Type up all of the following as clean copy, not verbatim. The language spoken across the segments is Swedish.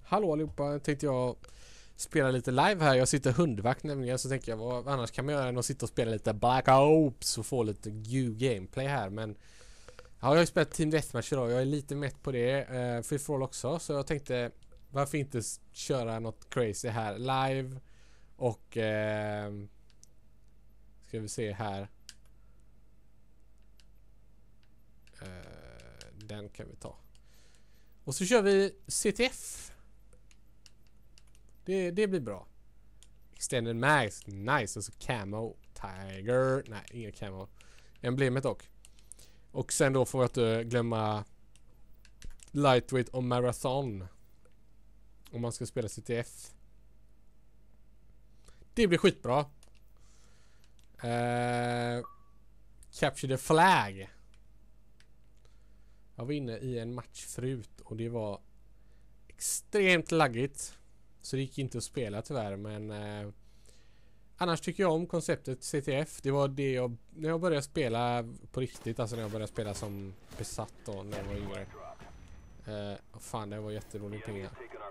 Hallå allihopa, tänkte jag spela lite live här. Jag sitter hundvakt nämligen, så tänker jag vad annars kan man göra än att sitta och spela lite Black Ops och få lite gameplay här. Men ja, jag har ju spelat Team Deathmatch idag. Jag är lite mätt på det. Free for all också, så jag tänkte varför inte köra något crazy här live. Och ska vi se här. Den kan vi ta. Och så kör vi CTF. Det blir bra. Extended max, nice. Och så camo, tiger. Nej, ingen camo. Emblemet dock. Och sen då får jag inte glömma lightweight och marathon. Om man ska spela CTF. Det blir skitbra. Capture the flag. Jag var inne i en match förut och det var extremt laggigt. Så det gick inte att spela tyvärr, men annars tycker jag om konceptet CTF. Det var det när jag började spela på riktigt, alltså när jag började spela som besatt då, när jag var yngre. Fan, det var jätterolig pengar.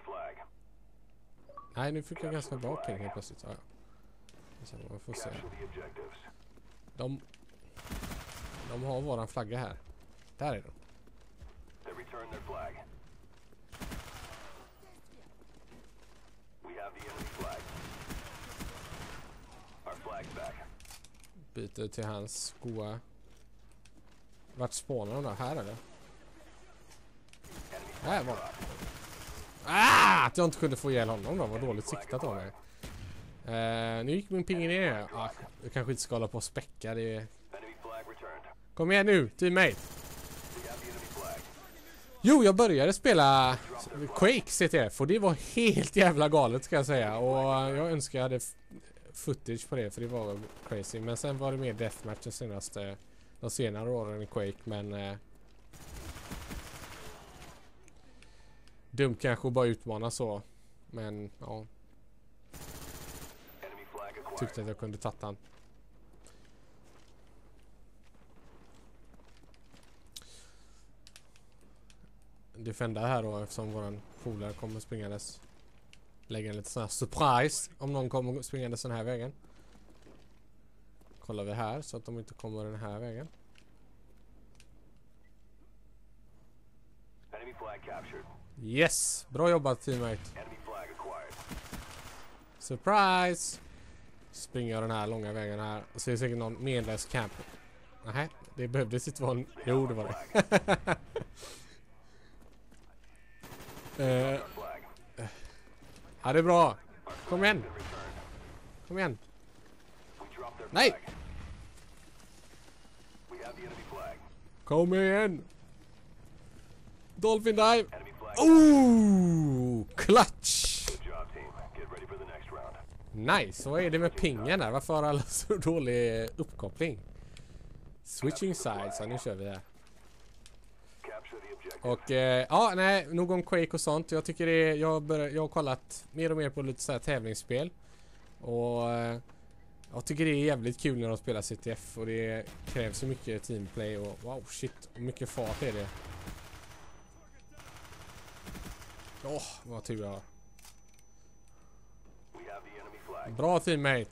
Nej, nu fick jag ganska bra pengar plötsligt. Ja. Så man får se. De har våran flagga här. Där är de. Byter till hans goa. Vart spånar de då? Här eller? Här var det. Att jag inte kunde få ihjäl honom då. Var dåligt siktat av mig. Nu gick min ping ner. Jag kanske inte ska hålla på och späcka. Det. Kom igen nu, teammate. Jo, jag började spela Quake CTF och det var helt jävla galet ska jag säga. Och jag önskar jag hade footage på det, för det var crazy. Men sen var det mer deathmatch de senare åren i Quake. Men dumt kanske att bara utmana så. Men ja, tyckte att jag kunde ta han. Defenda här då, eftersom våran polare kommer springandes. Lägga en lite sån här surprise om någon kommer springandes den här vägen. Kollar vi här så att de inte kommer den här vägen. Yes, bra jobbat teammate. Surprise. Springer den här långa vägen här. Och så är det säkert någon medlös camp. Nej, det behövdes inte vara en. Jo, det var det. Ja, det är bra. Kom igen. Kom igen. Nej. Kom igen. Dolphin dive. Clutch. Nice. Vad är det med pingen där? Varför har alla så dålig uppkoppling? Switching sides. Så nu kör vi här. Och ja, nej, nog om Quake och sånt. Jag tycker jag har kollat mer och mer på lite så här tävlingsspel. Och jag tycker det är jävligt kul när de spelar CTF. Och det krävs så mycket teamplay. Och wow, shit, mycket fart är det. Vad tur jag har. Bra teammate.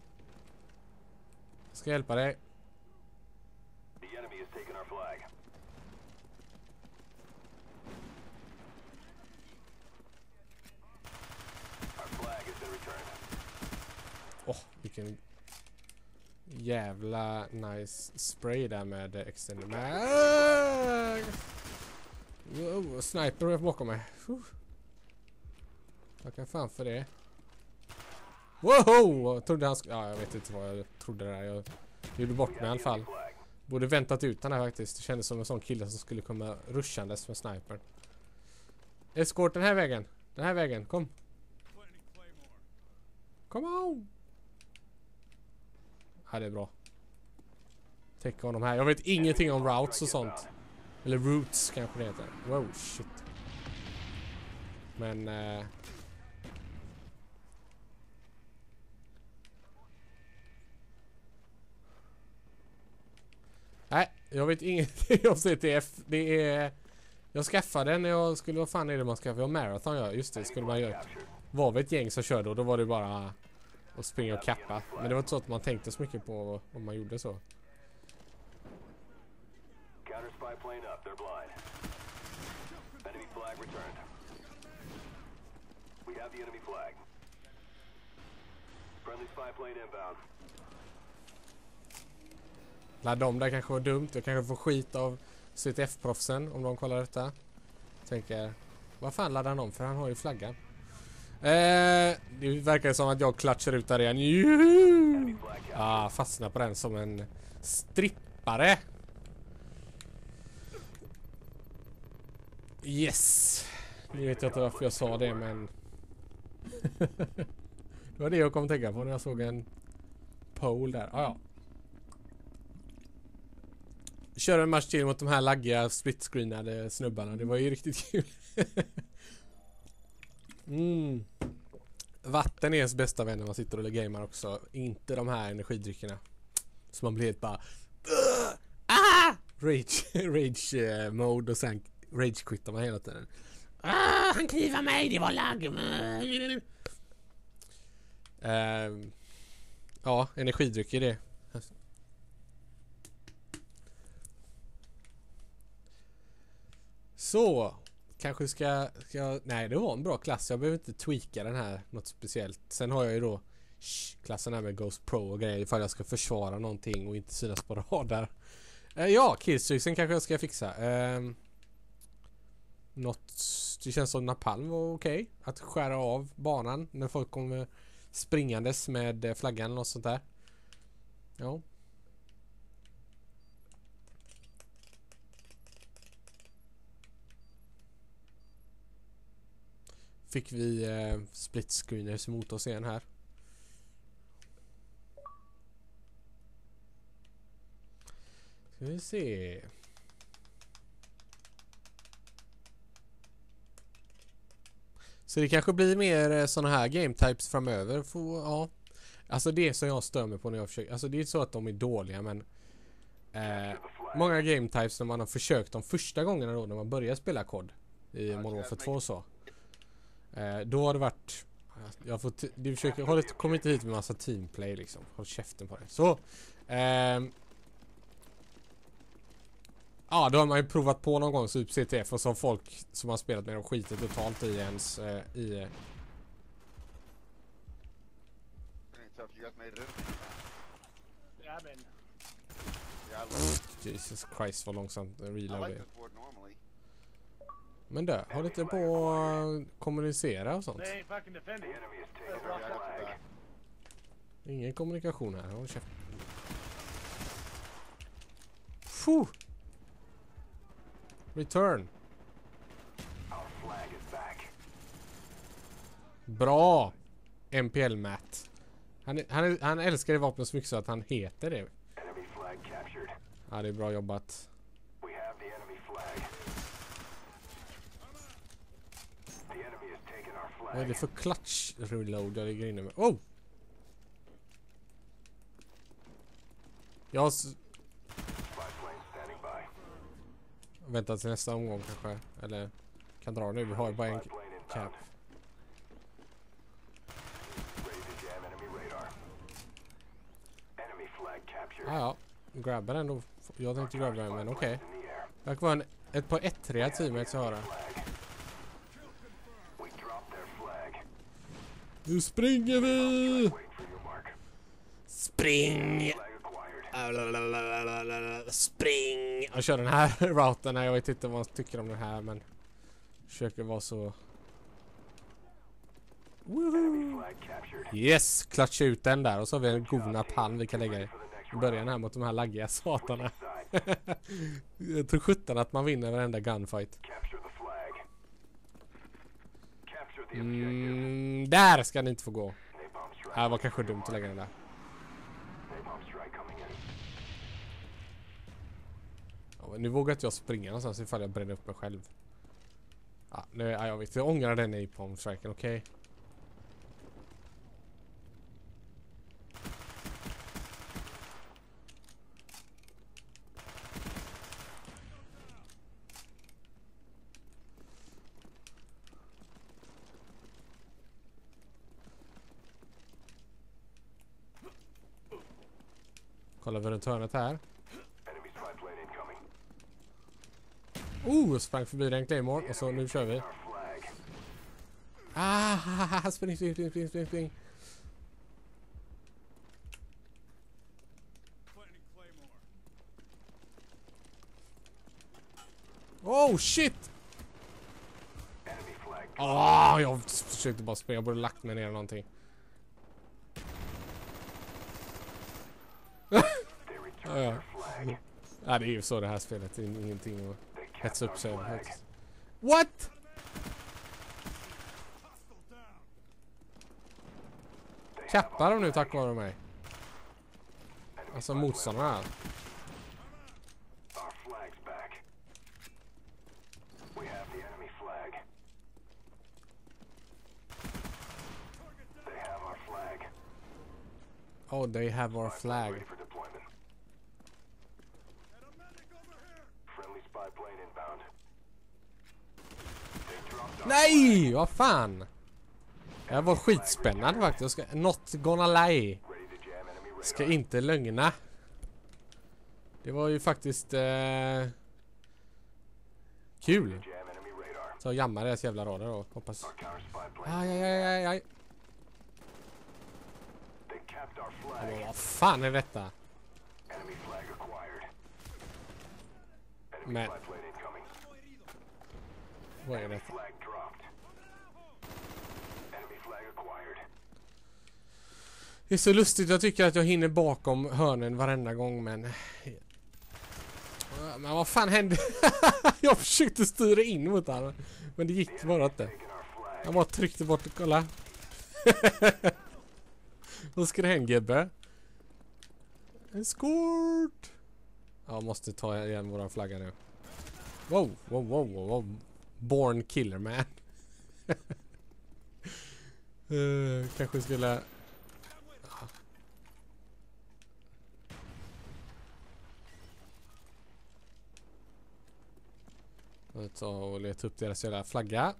Jag ska hjälpa dig. Vilken jävla nice spray där med extended mag. Wow, sniper bakom mig. Jag kan fan för det. Wow, jag trodde han jag vet inte vad jag trodde där. Jag gjorde bort mig i alla fall. Borde väntat ut den här faktiskt. Det kändes som en sån kille som skulle komma rushandes med snipern. Escort den här vägen. Den här vägen, kom. Come on. Ja, det är bra. Täcka honom här. Jag vet ingenting om routes och sånt. Eller roots kanske det heter. Wow, shit. Men nej, jag vet ingenting om CTF. Det är Jag skaffade den när jag skulle... Vad fan är det man skaffade? Ja, marathon, ja. Just det, skulle man göra. Var vi ett gäng som körde och då var det bara att springa och kappa. Men det var inte så att man tänkte så mycket på om man gjorde så. Ladda om där kanske var dumt. Jag kanske får skit av CTF-proffsen om de kollar detta. Tänker, vad fan laddar han om? För han har ju flaggan. Det verkar som att jag klatschar ut där igen. Fastnar på den som en strippare. Yes. Nu vet jag inte varför jag sa det, men det var det jag kom att tänka på när jag såg en pole där. Ja. Kör en match till mot de här laggiga split-screenade snubbarna. Det var ju riktigt kul. Vatten är ens bästa vän när man sitter och gamer också. Inte de här energidryckerna. Så man blir helt bara rage mode och sen rage quittar man hela tiden. Han knivar mig, det var lag. Ja, energidrycker det. Så, kanske ska nej, det var en bra klass. Jag behöver inte tweaka den här något speciellt. Sen har jag ju då klassen här med Ghost Pro och grejer ifall jag ska försvara någonting och inte synas på radar. Ja, killstreaksen kanske jag ska fixa. Det känns som Napalm var okej. Att skära av banan när folk kommer springandes med flaggan och sånt där. Ja. Fick vi split screeners mot oss igen här. Ska vi se. Så det kanske blir mer såna här game types framöver. Ja. Alltså det som jag stör mig på när jag försöker. Alltså det är så att de är dåliga, men många game types när man har försökt de första gångerna då när man börjar spela kod i Modern Warfare 2 så. Då har det varit du försöker kom inte hit med massa teamplay liksom. Håll käften på det. Så ja, då har man ju provat på någon gång så CTF och så folk som har spelat med dem skiter totalt i ens Jesus Christ, vad långsamt reload är. Men där, har inte på att kommunicera och sånt? Ingen kommunikation här, håll käften. Return. Bra. MPL Matt. Han älskar det vapnet så mycket så att han heter det. Ja, det är bra jobbat. Vad är det för clutch reload jag ligger inne med? Oh! Jag väntar till nästa omgång kanske. Eller kan dra nu. Vi har ju bara en cap. Ja. Grabbar den då. Jag tänkte grabba den, men okej. Det verkar vara ett par 1-3 teammates jag har. Nu springer vi! Spring! Spring! Jag kör den här routen här. Jag vet inte vad jag tycker om den här, men försöker vara så... Woohoo! Yes! Klatscha ut den där och så har vi en god napalm vi kan lägga i början här mot de här laggiga satarna. Jag tror 17 att man vinner varenda gunfight. Där ska ni inte få gå. Det var kanske dumt att lägga den där. Ja, nu vågar inte jag springa någonstans ifall jag bränner upp mig själv. Ja, nu, jag vet, jag ångrar den i Napalm-striken, okej? Kollar vi runt hörnet här. Enemy spy plane incoming. Sprang förbi den Claymore och så nu kör vi. Our flag. Spring. Planting Claymore. Oh shit! Enemy flag. Jag försökte bara springa. Jag borde lagt mig ner eller någonting. They Ja, returned ja. our flag. Ja, det är ju så det här spelet. Det är ingenting att They kept hetsa our upp sig över. flag. What? Hostile down. They have Kappar our de nu flag. tack vare mig? Enemy Alltså spy plane. motståndarna. Our flag's back. We have the enemy flag. They have our flag. Oh, they have our flag. Ready for deployment. And a medic over here. Friendly spy plane inbound. They dropped our Nej! Vad fan? Det här var skitspännande faktiskt. Jag ska, not gonna lie. ready to jam enemy radar. Ska inte lögna. Det var ju faktiskt kul. Jam enemy radar. Så jag jammar deras jävla radar då. Hoppas. Our counter spy plane. Aj. They capped our Men flag. vad fan är detta? Enemy flag acquired. Enemy Men spy plane incoming. vad är Enemy detta? flag dropped. Enemy flag acquired. Det är så lustigt. Jag tycker att jag hinner bakom hörnen varenda gång men... Men vad fan hände? Jag försökte styra in mot honom. Men det gick bara inte. Taking our flag. Jag bara tryckte bort och kolla. Vad ska det hända gubbe? Escort! Jag måste ta igen våran flagga nu. Wow. Born killer man. Kanske skulle... Jag tar och letar upp deras jävla flagga.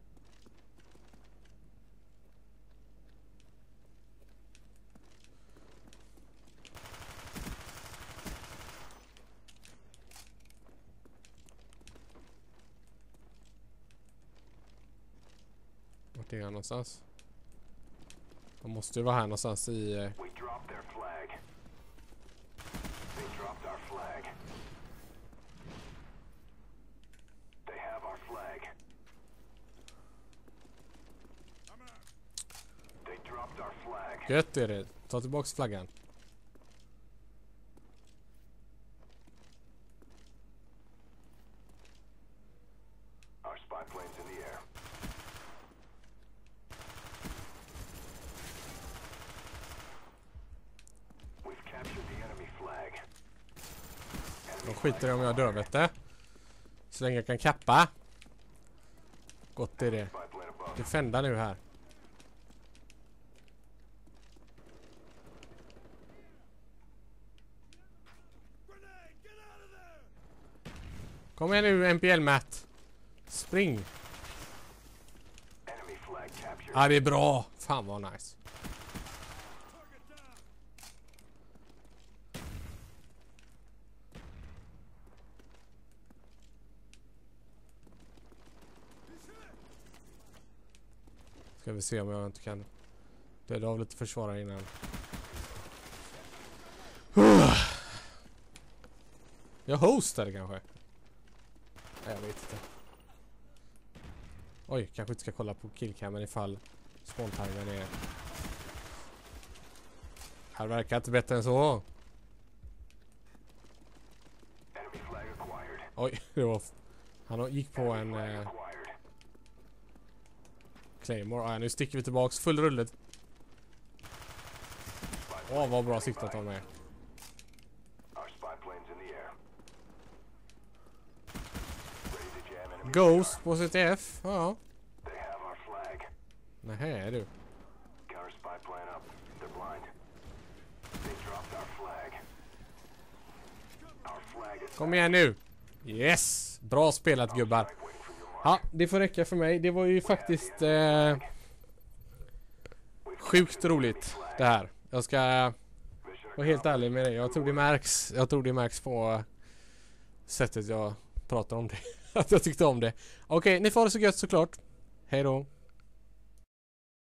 Vart är han någonstans? Han måste ju vara här någonstans i... We dropped their flag. They dropped our flag. They have our flag. I'm out. They dropped our flag. Gött är det. Ta tillbaks flaggan. Our spy plane's in the air. We've captured the enemy flag. De skiter i om jag dör vet du. Så länge jag kan kappa. Gott är det. Spy plane above. Defenda nu här. Grenade! Get out of there! Kom igen nu MPL Matt. Spring. Enemy flag captured. Ja, det är bra. Fan vad nice. Target down. He's hit. Ska vi se om jag inte kan döda av lite försvarare innan. Jag hostar kanske. Nej, jag vet inte. Oj, kanske inte ska kolla på killcamen ifall spawntimern är... Här verkar inte bättre än så. Enemy flag acquired. Oj, det var... Han gick på en Acquired. Claymore. Ja, nu sticker vi tillbaks. Full rullet. Åh, vad bra siktat av mig. Our spy plane's in the air. Ready to jam enemy Ghost på CTF. Ja. radar. They have our flag. Nähä, du. Counter spy plane up. They're blind. They dropped our flag. Our flag is Kom igen nu. Yes! Bra spelat gubbar. waiting for your mark. Ja, det får räcka för mig. Det var ju faktiskt sjukt roligt det här. Jag ska Mission Var helt ärlig med det. Jag tror det märks på sättet jag pratar om det. Att jag tyckte om det. Okej, ni får ha det så gött såklart. Hej då.